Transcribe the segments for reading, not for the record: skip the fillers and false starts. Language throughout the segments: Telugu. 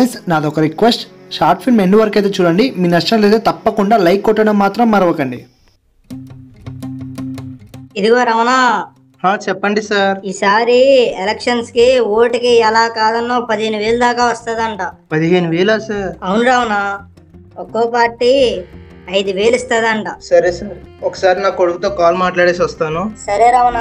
గైస్ నాదొక రిక్వెస్ట్, షార్ట్ ఫిల్మ్ ఎండ్ వరకు అయితే చూడండి. మీ నచ్చినట్లయితే తప్పకుండా లైక్ కొట్టడం మాత్రం మరవకండి. ఇదిగో రమణ, చెప్పండి సార్. ఈసారి ఎలక్షన్స్ కి ఓటుకి ఎలా కాదన్నా 15,000 దాకా వస్తుందంట. 15,000 సార్? అవును రమణ, ఒక్కో పార్టీ 5,000 ఇస్తుందంట. సరే సార్, ఒకసారి నా కొడుకుతో కాల్ మాట్లాడేసి వస్తాను. సరే రమణ.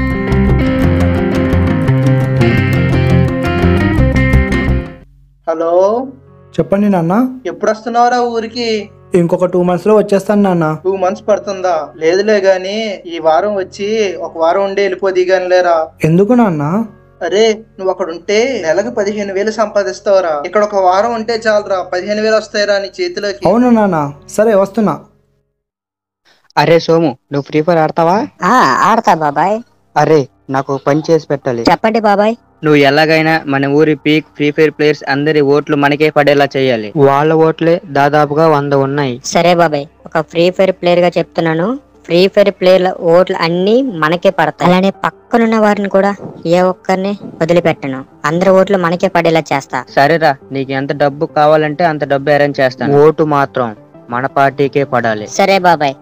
హలో, చెప్పండి నాన్న. ఎప్పుడు వస్తున్నావురా ఊరికి? ఇంకొక 2 months లో వచ్చేస్తాను నాన్న. 2 months పడుతుందా? లేదులే గాని ఈ వారం వచ్చి ఒక వారం ఉండి వెళ్ళిపోది గాని లేరా. ఎందుకు నాన్న? అరే, నువ్వు అక్కడ ఉంటే నెలకు 15,000 సంపాదిస్తావురా. ఇక్కడ ఒక వారం ఉంటే చాలురా, 15,000 వస్తాయిరా నీ చేతిలోకి. అవును నాన్న, సరే వస్తున్నా. అరే సోము, నువ్వు ఫ్రీ ఫైర్ ఆడతావా? ఆడతా బాబాయ్. అరే, నాకు పని చేసి పెట్టాలి. చెప్పండి బాబాయ్. నువ్వు ఎలాగైనా మన ఊరి పీక్ ఫ్రీ ఫైర్ ప్లేయర్స్ అందరి ఓట్లు మనకే పడేలా చేయాలి. వాళ్ళ ఓట్లే దాదాపుగా 100 ఉన్నాయి. సరే బాబాయ్, ఒక ఫ్రీ ఫైర్ ప్లేయర్ గా చెప్తున్నాను. ఫ్రీ ఫైర్ ప్లేయర్ల ఓట్లు అన్ని మనకే పడతాయి. అలానే పక్కనున్న వారిని కూడా ఏ ఒక్కరిని వదిలిపెట్టను. అందరి ఓట్లు మనకే పడేలా చేస్తా. సరేరా, నీకు ఎంత డబ్బు కావాలంటే అంత డబ్బు అరేంజ్ చేస్తాను. ఓటు మాత్రం మన పార్టీకే పడాలి. సరే బాబాయ్.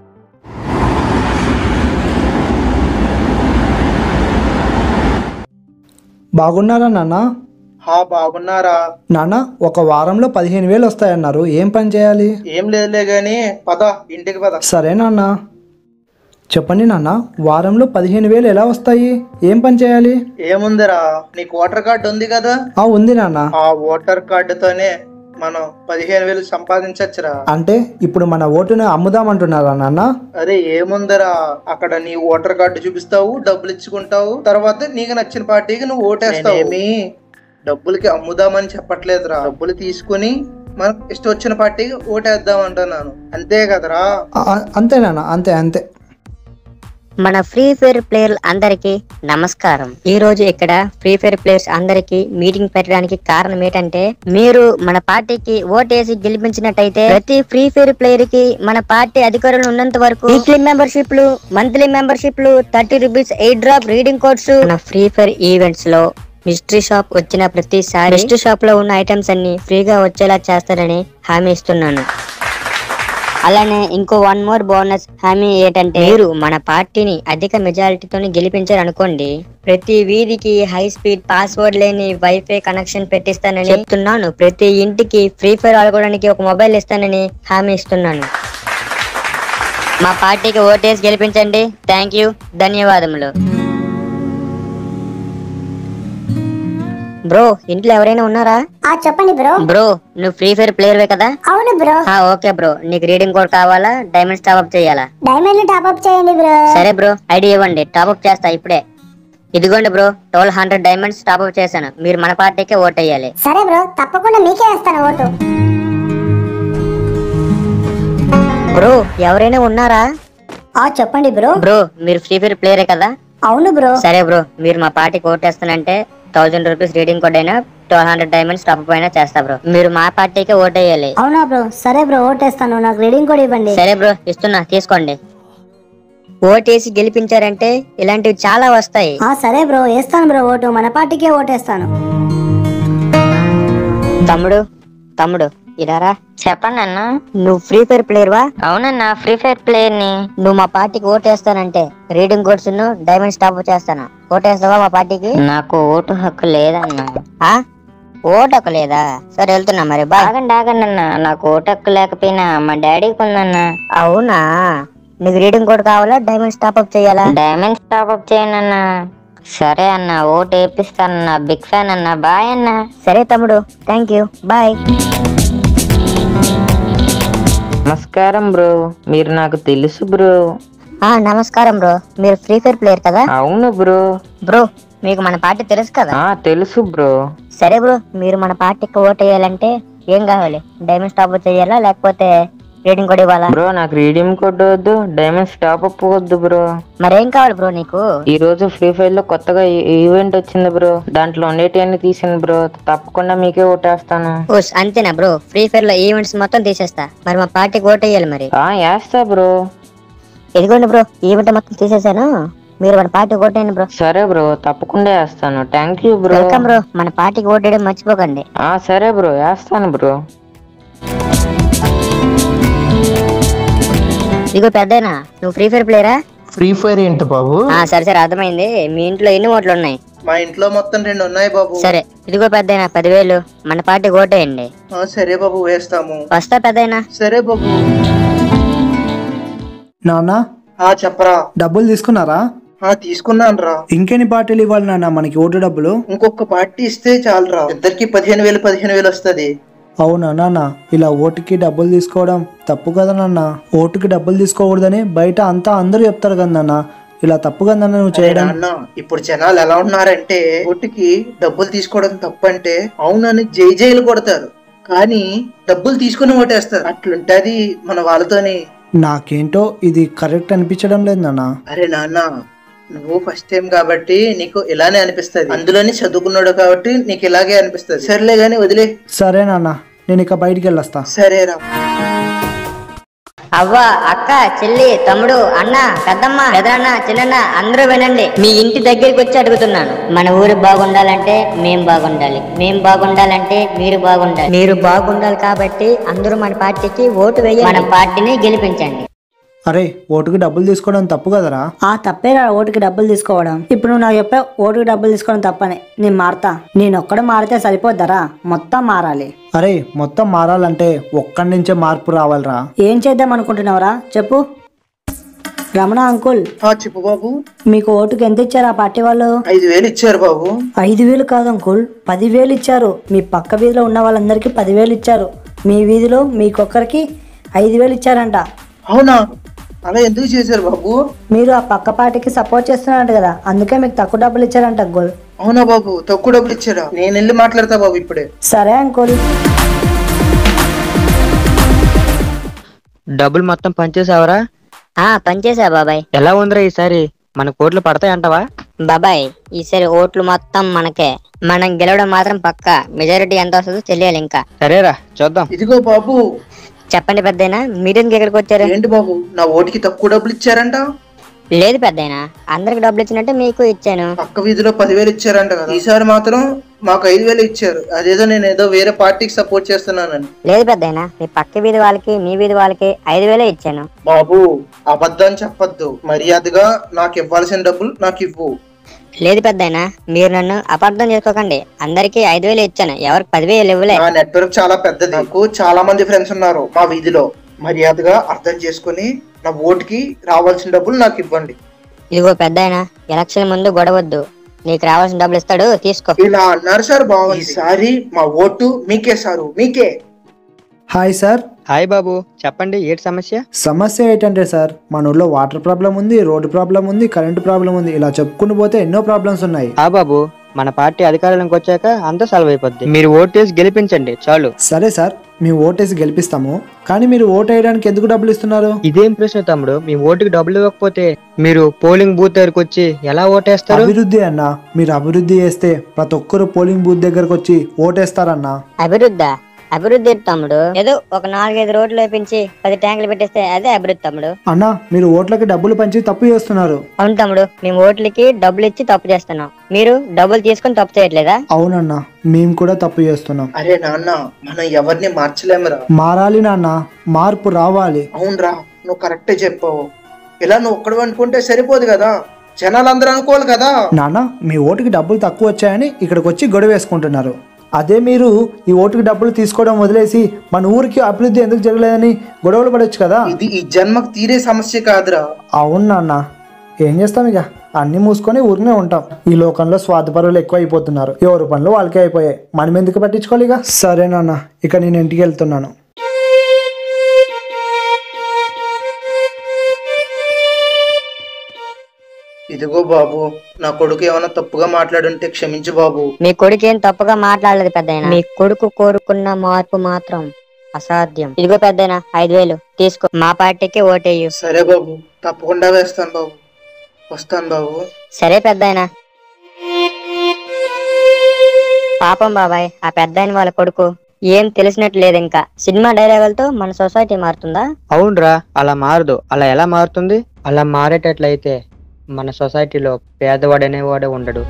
బాగున్నారా నాన్న? బాగున్నారా నాన్న, ఒక వారంలో 15,000 వస్తాయన్నారు. ఏం పని చేయాలి? ఏం లేదులే గాని పద, ఇంటికి పద. సరే నాన్న. చెప్పండి నాన్న, వారంలో 15,000 ఎలా వస్తాయి? ఏం పని చేయాలి? ఏముందిరా, నీకు ఓటర్ కార్డు ఉంది కదా? ఉంది నాన్న. ఆ ఓటర్ కార్డుతోనే మనం 15,000 సంపాదించచ్చురా. అంటే ఇప్పుడు మన ఓటును అమ్ముదామంటున్నారా నాన్న? అరే ఏముందరా, అక్కడ నీ ఓటర్ కార్డు చూపిస్తావు, డబ్బులు ఇచ్చుకుంటావు, తర్వాత నీకు నచ్చిన పార్టీకి నువ్వు ఓటేస్తావు. ఏమి డబ్బులకి అమ్ముదామని చెప్పట్లేదురా. డబ్బులు తీసుకుని మనకు ఇష్టం వచ్చిన పార్టీకి ఓటేద్దాం అంటున్నాను, అంతే కదరా? అంతే నాన్న, అంతే అంతే. మన ఫ్రీ ఫైర్ ప్లేయర్ అందరికి నమస్కారం. ఈ రోజు ఇక్కడ ఫ్రీ ఫైర్ ప్లేయర్స్ అందరికి మీటింగ్ పెట్టడానికి కారణం ఏంటంటే, మీరు మన పార్టీకి ఓటేసి గెలిపించినట్టయితే ప్రతి ఫ్రీ ఫైర్ ప్లేయర్ కి మన పార్టీ అధికారులు ఉన్నంత వరకు వీక్లీ మెంబర్షిప్లు, మంత్లీ మెంబర్షిప్లు, 30 rupees air drop reading codes, మన ఫ్రీ ఫైర్ ఈవెంట్స్ లో మిస్టరీ షాప్ వచ్చిన ప్రతిసారి మిస్టరీ షాప్ లో ఉన్న ఐటమ్స్ అన్ని ఫ్రీగా వచ్చేలా చేస్తారని హామీ ఇస్తున్నాను. అలానే ఇంకో 1 more బోనస్ హామీ ఏంటంటే, మీరు మన పార్టీని అధిక మెజారిటీతో గెలిపించారు అనుకోండి, ప్రతి వీధికి హై స్పీడ్ పాస్వర్డ్ లేని వైఫై కనెక్షన్ పెట్టిస్తానని చెప్తున్నాను. ప్రతి ఇంటికి ఫ్రీ ఫైర్ ఆడుకోవడానికి ఒక మొబైల్ ఇస్తానని హామీ ఇస్తున్నాను. మా పార్టీకి ఓటేసి గెలిపించండి. థ్యాంక్ యూ, ధన్యవాదములు. బ్రో, ఇంట్లో ఎవరైనా ఉన్నారా? చెప్పండి బ్రో. బ్రో, నువ్వు ఫ్రీ ఫైర్ ప్లేయర్ కదా? అవును బ్రో. ఓకే బ్రో, నీకు రీడింగ్ కోడ్ కావాలా? డైమండ్స్ టాప్అప్ చేయాలా? డైమండ్ టాప్అప్ చేయండి బ్రో. సరే బ్రో, ఐడి ఇవ్వండి, టాప్అప్ చేస్తా ఇప్పుడే. ఇదిగోండి బ్రో, 1200 డైమండ్స్ టాప్అప్ చేశాను. మీరు మన పార్టీకే ఓట్ వేయాలి. సరే బ్రో, తప్పకుండా మీకే వేస్తాను ఓటు. బ్రో, ఎవరైనా ఉన్నారా? చెప్పండి బ్రో. బ్రో, మీరు ఫ్రీ ఫైర్ ప్లేయరే కదా? అవును బ్రో. సరే బ్రో, మీరు మా పార్టీకి ఓట్ వేస్తానంటే 1000 రూపీస్ రీడింగ్ కోడ్ అయినా 1200 డైమండ్స్ టాప్అప్ అయినా చేస్తా బ్రో. మీరు మా పార్టీకే ఓట్ వేయాలి. అవునా బ్రో? సరే బ్రో, ఓటేస్తాను. నాకు రీడింగ్ కోడ్ ఇవ్వండి. సరే బ్రో, ఇస్తున్నా, తీసుకోండి. ఓటేసి గెలిపించారంటే ఇలాంటివి చాలా వస్తాయి. సరే బ్రో, వేస్తాను బ్రో ఓటు. మన పార్టీకే ఓటేస్తాను. తమ్ముడు ఇలారా. చెప్పండి అన్న. నువ్వు ఫ్రీ ఫైర్ ప్లేయర్ వా? అవునన్నా, ఫ్రీ ఫైర్ ప్లేయర్ ని. నువ్వు మా పార్టీకి ఓటేస్తానంటే రీడింగ్ కోడ్స్ డైమండ్స్ టాప్ చేస్తాను. ఓటేస్తావా మా పార్టీకి? నాకు ఓటు హక్కు లేదన్నా. ఓటు హక్కు లేదా? సరే, వెళ్తున్నా మరి. ఆగండి అన్న, నాకు ఓటు హక్కు లేకపోయినా మా డాడీకి ఉందన్నా. అవునా? నీకు రీడింగ్ కోడ్ కావాలా? డైమండ్స్ టాప్అప్ చేయాలా? డైమండ్స్ టాప్అప్ చేయనన్నా. సరే అన్న, ఓటు వేపిస్తానన్నా. బిగ్ ఫ్యాన్ అన్న. బాయ్ అన్న. సరే తమ్ముడు, థ్యాంక్ యూ, బాయ్. నమస్కారం బ్రో, మీరు నాకు తెలుసు బ్రో. నమస్కారం బ్రో, మీరు ఫ్రీ ఫైర్ ప్లేయర్ కదా? అవును బ్రో. బ్రో, మీకు మన పార్టీ తెలుసు కదా? తెలుసు బ్రో. సరే బ్రో, మీరు మన పార్టీకి ఓట్ వేయాలంటే ఏం కావాలి? డైమండ్స్ టాప్అప్ చేయాలా లేకపోతే రీడింగ్ కోడ్ ఇవ్వాలా? బ్రో, నాకు రీడింగ్ కోడ్ వద్దు, డైమండ్స్ టాప్అప్ వద్దు బ్రో. మరేం కావాలి బ్రో నీకు? ఈ రోజు ఫ్రీ ఫైర్ లో కొత్తగా ఈవెంట్ వచ్చింది బ్రో, దాంట్లో ఉండేటివన్నీ తీసింది బ్రో. తప్పకుండా మీకే ఓటేస్తాను. అంతేనా బ్రో? ఫ్రీ ఫైర్ లో ఈవెంట్స్ మొత్తం తీసేస్తా. మరి మా పార్టీకి ఓట్ వేయాలి మరి. వేస్తా బ్రో. ఇదిగోండి బ్రో, ఈవెంట్ మొత్తం తీసేసాను. మీరు మన పార్టీకి ఓటేయండి బ్రో. సరే బ్రో, తప్పకుండా వేస్తాను. Thank you bro. Welcome bro. మన పార్టీకి ఓటేయడం మర్చిపోకండి. సరే బ్రో, వేస్తాను బ్రో. ఇదిగో పెద్దయినా, నువ్వు ఫ్రీ ఫైర్ ప్లేయరా? ఫ్రీ ఫైర్ ఏంటి బాబు? సరే సరే అర్థమైంది. మీ ఇంట్లో ఎన్ని ఓట్లు ఉన్నాయి? మా ఇంట్లో మొత్తం 2 ఉన్నాయి బాబు. సరే ఇదిగో పెద్దయినా 10,000 మన పార్టీకి ఓటేయండి. సరే బాబు, వేస్తాము. వస్తా పెద్దయినా. సరే బాబు. నాన్న చెప్పరా. డబ్బులు తీసుకున్నారా? తీసుకున్నాను రా. ఇంకెన్ని పార్టీలు ఇవ్వాలి నాన్న మనకి ఓటు డబ్బులు? ఇంకొక పార్టీ ఇస్తే చాలురా. ఇద్దరికి 15,000 వస్తది. అవునా నాన్న, ఇలా ఓటుకి డబ్బులు తీసుకోవడం తప్పు కదా నాన్న. ఓటుకి డబ్బులు తీసుకోకూడదని బయట అంతా అందరూ చెప్తారు కదా నాన్న. ఇలా తప్పు కదా నాన్న నువ్వు చేయడం. నాన్న, ఇప్పుడు జనాలు ఎలా ఉన్నారంటే ఓటుకి డబ్బులు తీసుకోవడం తప్పంటే అవునని జైలు కొడతారు, కానీ డబ్బులు తీసుకుని ఓటేస్తారు. అట్లుంటది మన వాళ్ళతోని. నాకేంటో ఇది కరెక్ట్ అనిపించడం లేదు నాన్న. అరే నాన్న, నువ్వు ఫస్ట్ టైం కాబట్టి నీకు ఇలానే అనిపిస్తుంది. అందులోని చదువుకున్నాడు కాబట్టి నీకు ఇలాగే అనిపిస్తుంది. సర్లే గాని వదిలే. సరే నాన్న, నేను ఇక బయటికి వెళ్ళొస్తా. సరేరా. అవ్వ, అక్క, చెల్లి, తమ్ముడు, అన్న, పెద్దమ్మ, పెదనాన్న, చిన్నన్న అందరూ వినండి. మీ ఇంటి దగ్గరికి వచ్చి అడుగుతున్నాను. మన ఊరు బాగుండాలంటే మేం బాగుండాలి, మేం బాగుండాలంటే మీరు బాగుండాలి. మీరు బాగుండాలి కాబట్టి అందరూ మన పార్టీకి ఓటు వేయండి. మన పార్టీని గెలిపించండి. అరే, ఓటుకి డబ్బులు తీసుకోవడం తప్పు కదరా? తప్పేరా ఓటుకి డబ్బులు తీసుకోవడం. ఇప్పుడు నువ్వు నాకు చెప్పావు ఓటుకి డబ్బులు తీసుకోవడం తప్పని. నేను మారతా. నేను ఒక్కడు మారితే సరిపోద్దరా, మొత్తం మారాలి. అరే, మొత్తం మారాలంటే ఒక్కడి నుంచే మార్పు రావాలిరా. ఏం చేద్దాం అనుకుంటున్నావురా చెప్పు. రమణ అంకుల్, చెప్పు బాబు. మీకు ఓటుకి ఎంత ఇచ్చారు ఆ పార్టీ వాళ్ళు? 5,000 ఇచ్చారు బాబు. 5,000 కాదు అంకుల్, 10,000 ఇచ్చారు. మీ పక్క వీధిలో ఉన్న వాళ్ళందరికీ 10,000 ఇచ్చారు. మీ వీధిలో మీకొక్కరికి 5,000 ఇచ్చారంట. అవునా? అలా ఎందుకు చేశారు బాబు? మీరు ఆ పక్క పార్టీకి సపోర్ట్ చేస్తున్నారంట కదా, అందుకే మీకు తక్కువ డబ్బులు ఇచ్చారంట అంకుల్. అవునా బాబు? తక్కువ డబ్బులు ఇచ్చారా? నేను వెళ్ళి మాట్లాడతా బాబు ఇప్పుడే. సరే అంకుల్. డబ్బులు మొత్తం పనిచేసావరా? పనిచేసా బాబాయ్. ఎలా ఉందిరా ఈసారి? మన కోట్లు పడతాయంటావా? బాబాయ్, ఈసారి ఓట్లు మొత్తం మనకే. మనం గెలవడం మాత్రం పక్క. మెజారిటీ ఎంత వస్తుందో తెలియాలి ఇంకా. సరేరా, చూద్దాం. ఇదిగో బాబు. చెప్పండి పెద్దయినా, మీరెందుకు ఎక్కడికి వచ్చారు? ఏంటి బాబు, నా ఓటుకి తక్కువ డబ్బులు ఇచ్చారంట? లేదు పెద్దయినా, అందరికి డబ్బులు ఇచ్చినట్టే మీకు ఇచ్చాను. పక్క వీధిలో 10,000 ఇచ్చారంట కదా, ఈసారి మాత్రం మాకు 5,000 ఇచ్చారు. అదేదో నేను ఏదో వేరే పార్టీకి సపోర్ట్ చేస్తున్నానని. లేదు పెద్దయినా, మీ పక్క వీధి వాళ్ళకి మీ వీధి వాళ్ళకి 5,000 ఇచ్చాను. బాబు, అబద్ధం చెప్పొద్దు. మర్యాదగా నాకు ఇవ్వాల్సిన డబ్బులు నాకు ఇవ్వు. లేదు పెద్దయినా, మీరు నన్ను అపార్థం చేసుకోకండి. అందరికి 5,000 ఇచ్చాను, ఎవరికి 10,000 ఇవ్వలే. నా నెట్వర్క్ చాలా పెద్దది. నాకు చాలా మంది ఫ్రెండ్స్ ఉన్నారు మా వీధిలో. మర్యాదగా అర్థం చేసుకుని నా ఓటుకి రావాల్సిన డబ్బులు నాకు ఇవ్వండి. ఇదిగో పెద్దయినా, ఎలక్షన్ ముందు గొడవద్దు. నీకు రావాల్సిన డబ్బులు ఇస్తాడు, తీసుకో. ఇలా అన్నారు సార్, బాగుంది. ఈసారి మా ఓటు మీకే సారు, మీకే. Hi sir. హాయ్ బాబు, చెప్పండి ఏంటి సమస్య? సమస్య ఏంటంటే సార్, మన ఊళ్ళో వాటర్ ప్రాబ్లం ఉంది, రోడ్డు ప్రాబ్లం ఉంది, కరెంటు ప్రాబ్లం ఉంది. ఇలా చెప్పుకుని పోతే ఎన్నో ప్రాబ్లమ్స్ ఉన్నాయి. బాబు, మన పార్టీ అధికారంలోకి వచ్చాక అంతా సాల్వ్ అయిపోద్ది. మీరు ఓటేసి గెలిపించండి చాలు. సరే సార్, మేము ఓటేసి గెలిపిస్తాము, కానీ మీరు ఓటు వేయడానికి ఎందుకు డబ్బులు ఇస్తున్నారు? ఇదేం ప్రశ్న తమ్ముడు? మీ ఓటుకి డబ్బులు ఇవ్వకపోతే మీరు పోలింగ్ బూత్ దగ్గరకు వచ్చి ఎలా ఓటేస్తారు? అభివృద్ధి అన్న, మీరు అభివృద్ధి చేస్తే ప్రతి ఒక్కరు పోలింగ్ బూత్ దగ్గరకు వచ్చి ఓటేస్తారన్నా. అభివృద్ధి అభివృద్ధి తమ్ముడు, ఏదో ఒక 4-5 రోడ్లు వేపించి 10 ట్యాంకులు పెట్టేస్తే అదే అభివృద్ధి తమ్ముడు. అన్నా, మీరు ఓట్లకి డబ్బులు పంచి తప్పు చేస్తున్నారు. అవును తమ్ముడు, మేము ఓట్లకి డబ్బులు ఇచ్చి తప్పు చేస్తున్నాం. మీరు డబ్బులు తీసుకొని తప్పు చేయట్లేదా? అవునన్నా, మేము కూడా తప్పు చేస్తున్నాం. అరే నాన్న, మనం ఎవరిని మార్చలేమురా. మారాలి నాన్న, మార్పు రావాలి. అవునరా, నువ్వు కరెక్టే చెప్పావు. ఇలా నువ్వు ఒక్కడు అనుకుంటే సరిపోదు కదా, జనాలందరూ అనుకోవాలి కదా. నాన్న, మీ ఓటుకి డబ్బులు తక్కువ వచ్చాయని ఇక్కడికి వచ్చి గొడవ వేసుకుంటున్నారు. అదే మీరు ఈ ఓటుకి డబ్బులు తీసుకోవడం వదిలేసి మన ఊరికి అభివృద్ధి ఎందుకు జరగలేదని గొడవలు పడవచ్చు కదా. ఇది ఈ జన్మకు తీరే సమస్య కాదురా. అవును నాన్న, ఏం చేస్తాం, ఇక అన్ని మూసుకొని ఊరినే ఉంటాం. ఈ లోకంలో స్వార్థపరులు ఎక్కువ అయిపోతున్నారు. ఎవరి పనులు వాళ్ళకే అయిపోయాయి, మనం ఎందుకు పట్టించుకోవాలి ఇక. సరే నాన్న, ఇక నేను ఇంటికి వెళ్తున్నాను. ఇదిగో బాబు, నా కొడుకు ఏమైనా తప్పుగా మాట్లాడుంటే క్షమించు బాబు. మీ కొడుకు ఏం తప్పుగా మాట్లాడలేదు పెద్దయినా. మీ కొడుకు కోరుకున్న మార్పు మాత్రం అసాధ్యం. ఇదిగో పెద్దయినా 5,000 తీసుకో, మా పార్టీకి ఓటేయు. సరే బాబు, తప్పకుండా వేస్తాను బాబు. వస్తాను బాబు. సరే పెద్దయినా. పాపం బాబాయ్, ఆ పెద్దయిన వాళ్ళ కొడుకు ఏం తెలిసినట్టు లేదు. ఇంకా సినిమా డైలాగులతో మన సొసైటీ మారుతుందా? అవునరా, అలా మారదు. అలా ఎలా మారుతుంది? అలా మారేటట్లయితే మన సొసైటీలో పేదవాడనేవాడే ఉండడు.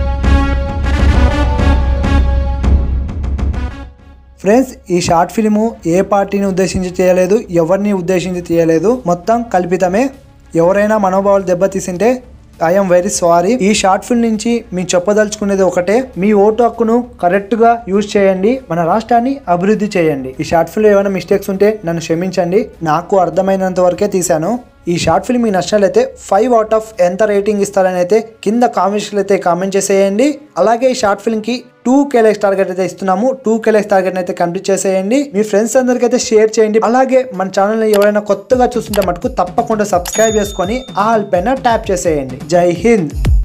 ఫ్రెండ్స్, ఈ షార్ట్ ఫిల్ము ఏ పార్టీని ఉద్దేశించి చేయలేదు, ఎవరిని ఉద్దేశించి తీయలేదు, మొత్తం కల్పితమే. ఎవరైనా మనోభావాలు దెబ్బతీసింటే ఐఎమ్ వెరీ సారీ. ఈ షార్ట్ ఫిల్మ్ నుంచి మీకు చెప్పదలుచుకునేది ఒకటే, మీ ఓటు హక్కును కరెక్ట్ గా యూజ్ చేయండి, మన రాష్ట్రాన్ని అభివృద్ధి చేయండి. ఈ షార్ట్ ఫిల్మ్ ఏమైనా మిస్టేక్స్ ఉంటే నన్ను క్షమించండి, నాకు అర్థమైనంత వరకే తీశాను. ఈ షార్ట్ ఫిల్మ్ మీకు నచ్చినట్లయితే 5 out of ఎంత రేటింగ్ ఇస్తారని అయితే కింద కామెంట్స్లో అయితే కామెంట్ చేసేయండి. అలాగే ఈ షార్ట్ ఫిల్మ్ కి 2K లైక్స్ టార్గెట్ అయితే ఇస్తున్నాము. 2K లైక్స్ టార్గెట్ అయితే కంప్లీట్ చేసేయండి. మీ ఫ్రెండ్స్ అందరికీ అయితే షేర్ చేయండి. అలాగే మన ఛానల్ ని ఎవరైనా కొత్తగా చూస్తుంటే మటుకు తప్పకుండా సబ్స్క్రైబ్ చేసుకొని ఆల్ పైన ట్యాప్ చేసేయండి. జై హింద్.